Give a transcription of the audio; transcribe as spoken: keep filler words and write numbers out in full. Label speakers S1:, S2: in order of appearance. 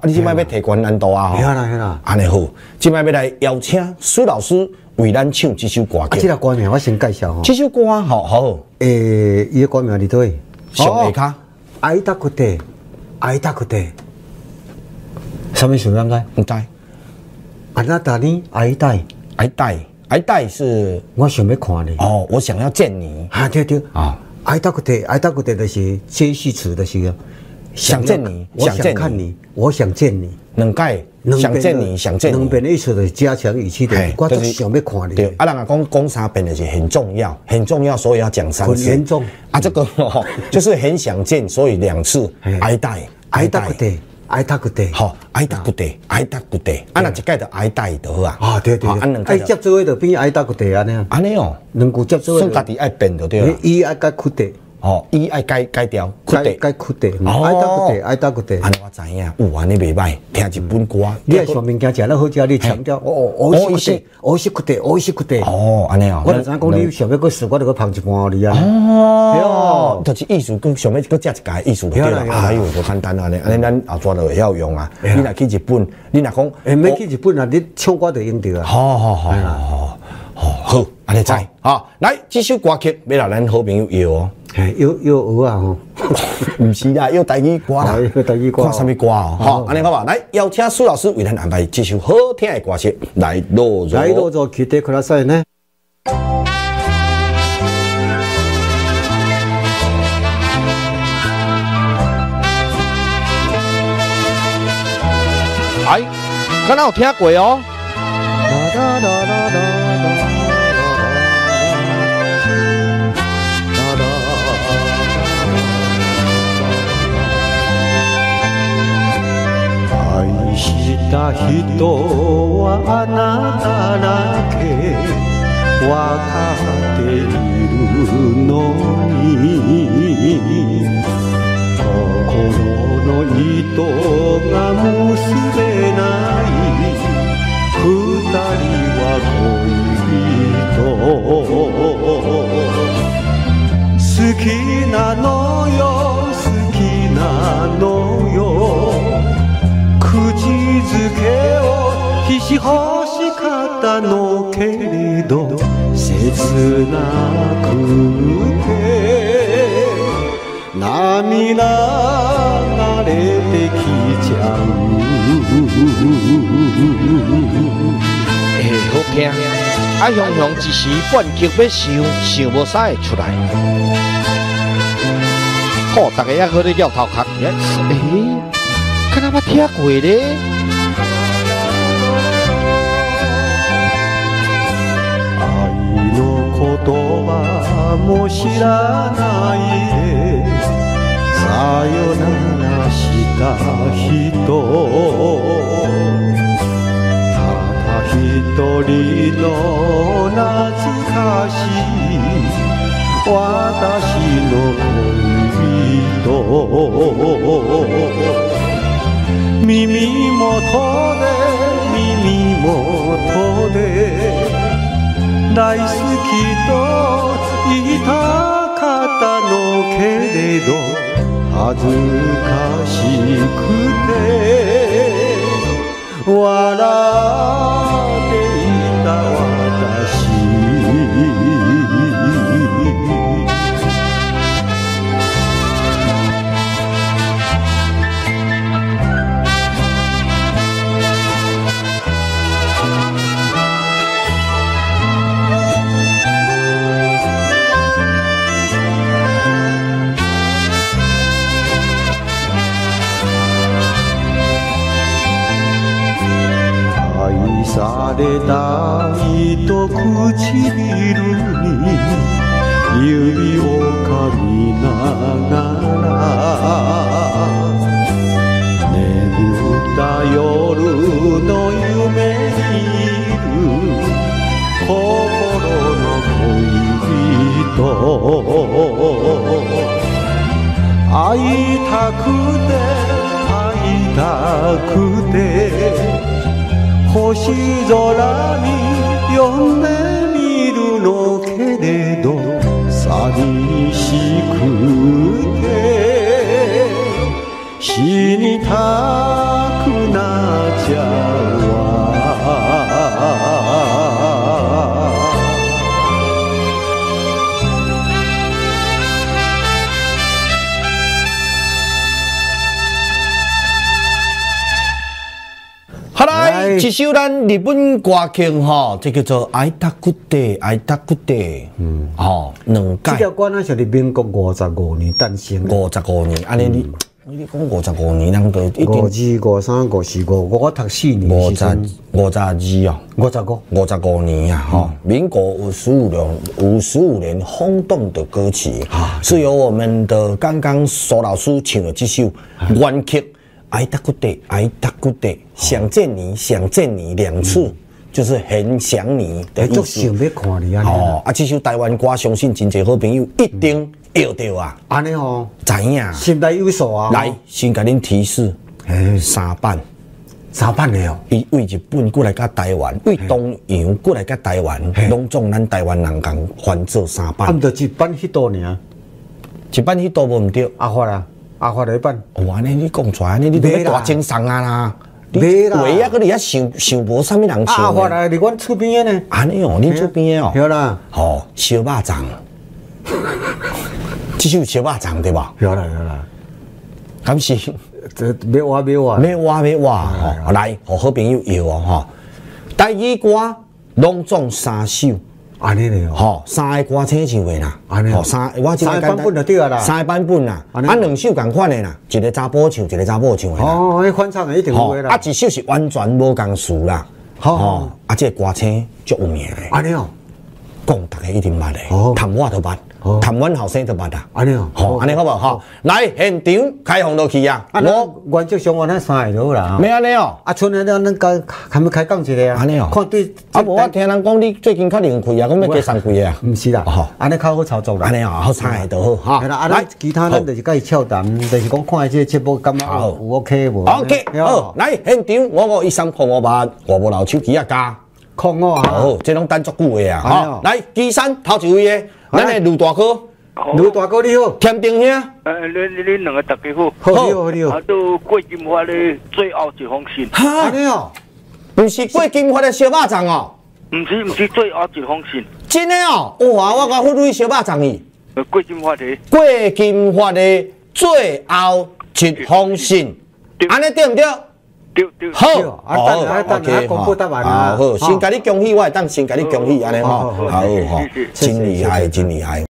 S1: 你即摆要提高难度啊！吼，
S2: 系啦系啦，
S1: 安尼好，即摆要来邀请苏老师为咱唱这首歌曲。
S2: 啊，这个歌名我先介绍吼。
S1: 这首歌好好，
S2: 诶，伊个歌名伫倒位？
S1: 上下骹。
S2: 愛たくて、愛たくて。什么意思？应该？
S1: 唔知。
S2: あなたに会いたい。
S1: 会いたい，会いたい是。
S2: 我想要看你。
S1: 哦，我想要见你。
S2: 啊，对对。啊，愛たくて、愛たくて就是接续詞，就是
S1: 想见你，
S2: 我想看你，我想见你。
S1: 两解，想见你，想见你。
S2: 两遍的意思就是加强语气的，我都想要看你。
S1: 对，啊，人家讲讲三遍就是很重要，很重要，所以要讲三次。
S2: 很严重。
S1: 啊，这个哦，就是很想见，所以两次。会いたい，
S2: 会いたくて。会いたくて，
S1: 好，会いたくて，会いたくて，啊，那一解就会いたい就好啊。
S2: 啊，对对，
S1: 啊，两解
S2: 接做位就变会いたくて安尼。
S1: 安尼哦，
S2: 两句接做位，
S1: 算家己爱变就对了。
S2: 伊爱改哭的，
S1: 哦，伊爱改改掉，
S2: 改改哭的，爱たくて，愛たくて。
S1: 安尼我知影，有安尼袂歹，听一本歌。
S2: 你爱上物件食了好食，你强调哦，美味しくて，美味しくて，美味しくて。
S1: 哦，安尼哦。
S2: 我就知影讲你想要个食，我就个捧一盘你啊。
S1: 哦，就是意思，跟想要个食一家意思就对了。哎呦，多简单啊！安尼，安尼咱后抓就会晓用啊。你若去日本，你若讲，
S2: 诶，免去日本啊，你唱歌就用着啊。
S1: 好好好好好好，安尼知啊。来，这首歌曲要来咱好朋友摇哦。
S2: 嘿，摇摇学啊吼，
S1: 唔是啦，摇台语歌啦，
S2: 摇台语歌，
S1: 看什么歌哦？好，安尼好吧。来，邀请苏老师为咱安排这首好听的歌曲，来落座。
S2: 来落座，期待くださいね。
S1: 哎，敢若有听过哦。
S2: 愛した人はあなただけ分かっているのに心の糸が結べない二人は恋人好きなのよ好きなのよ口づけをひし欲しかったのけれど切なくて涙がれてきちゃう
S3: 会好听，啊雄雄一时半刻要想，想无啥会出来。好，大家也好咧摇头壳，诶、欸，敢若捌听过咧。
S2: 愛の言葉も知らないでさよならした人一人の懐かしい私の恋人耳元で耳元で大好きと言いたかったのけれど恥ずかしくて笑っていた私愛された糸唇に指を噛みながら眠った夜の夢にいる心の恋人会いたくて会いたくて星空に呼んでみるのけれど寂しくて死にたく
S1: 好来，一首咱日本歌曲吼，这叫做《爱达古德》，爱达古德。嗯，吼，两届。
S2: 这条歌呢是伫民国五十五年诞生。
S1: 五十五年，安尼你你讲五十五年，人都一定。
S2: 五二、五三、五四、五五，我读四年。
S1: 五十、五十二哦。
S2: 五十五。
S1: 五十五年啊，吼，民国五十五年，五十五年轰动的歌曲，是由我们的刚刚苏老师唱的这首原曲。爱达古德，爱达古德，想见你，想见你两次，就是很想你的意思。
S2: 想要看你啊！
S1: 哦，啊，这首台湾歌，相信真侪好朋友一定会到啊。
S2: 安尼哦，
S1: 知影？
S2: 心内有数啊。
S1: 来，先甲恁提示，三版，
S2: 三版的哦。
S1: 伊为日本过来甲台湾，为东洋过来甲台湾，拢总咱台湾人共翻做三版。
S2: 啊，毋着一版迄度尔，
S1: 一版迄度无毋对。
S2: 阿发啊！阿发的版，
S1: 哦，安尼你讲出来，安尼你都要大精神啊啦！
S2: 袂啦，
S1: 唯一个你遐想想无啥物人唱。
S2: 阿发来伫阮厝边的呢。
S1: 安尼哦，恁厝边的哦。
S2: 对啦。
S1: 吼，烧肉粽，这首烧肉粽对吧？
S2: 对啦对啦。
S1: 敢是？
S2: 这要挖要挖。
S1: 要挖要挖吼，来，互好朋友摇哦吼。台语歌拢总三首。
S2: 安尼嘞哦，
S1: 吼，三个歌星唱的啦，
S2: 安尼，
S1: 吼三，我
S2: 三个版本就对啊啦，
S1: 三个版本啦，啊两首共款的啦，一个查甫唱，一个查某唱的啦。
S2: 哦，迄翻唱的一定有的啦。
S1: 啊，一首是完全无共词啦。吼，啊，这歌星足有名的。
S2: 安尼哦，
S1: 讲大家一定捌的，谈我都捌，谈阮后生都捌啦。
S2: 安尼哦，
S1: 吼，安尼好无吼？来现场开放落去啊！
S2: 我原则上我咱三个就好啦。
S1: 没安尼哦，
S2: 啊，剩的咱咱开还没开讲一个啊？
S1: 安尼哦，
S2: 看对。
S1: 啊，无我听人讲你最近较灵气啊，讲要加送几个啊？
S2: 毋是啦，吼，安尼较好操作啦。
S1: 安尼哦，好三个就好哈。
S2: 啊，来，其他咱就是甲伊俏谈，就是讲看这个节目感觉有 OK 无
S1: ？OK， 好，来现场五五一三零五八，我无留手机啊加。
S2: 空哦，
S1: 好，这拢等足久的啊！好，来，基山头一位的，咱的卢大哥，
S2: 卢大哥你好，
S1: 田定兄，
S4: 呃，你你你两个大家好，
S2: 好你好你好，
S4: 啊，都郭金发的最后一封信，
S2: 哈，安尼哦，
S1: 不是郭金发的小肉粽哦，
S4: 唔是唔是最后一封信，
S1: 真的哦，哇，我甲付你小肉粽伊，
S4: 郭金发的，
S1: 郭金发的最后一封信，安尼对唔对？
S4: 对对，
S1: 好，
S2: 啊，等下等下公布答案啊，
S1: 好，先甲你恭喜，我会当先甲你恭喜，安尼吼，好好，真厉害，真厉害。